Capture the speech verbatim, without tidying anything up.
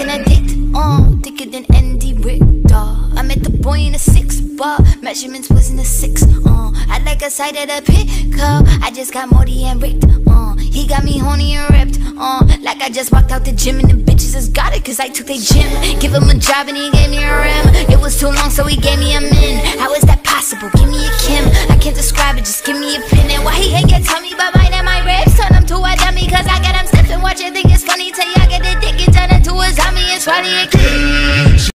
an addict, uh, thicker than Andy Richter. I met the boy in a six bar, measurements was in a six, uh I like a side of the pickup, I just got Morty and ripped, uh he got me horny and ripped, uh like I just walked out the gym and the bitches just got it cause I took their gym. Give him a job and he gave me a rim. It was too long so he gave me a min. How is that possible? Give me a Kim. I can't describe it, just give me a pin. And why he ain't get tell me about mine and my ribs? Turn him to a dummy cause I got him stiff and watch it think it's funny till y'all get it dick and turn into a zombie and swallow it.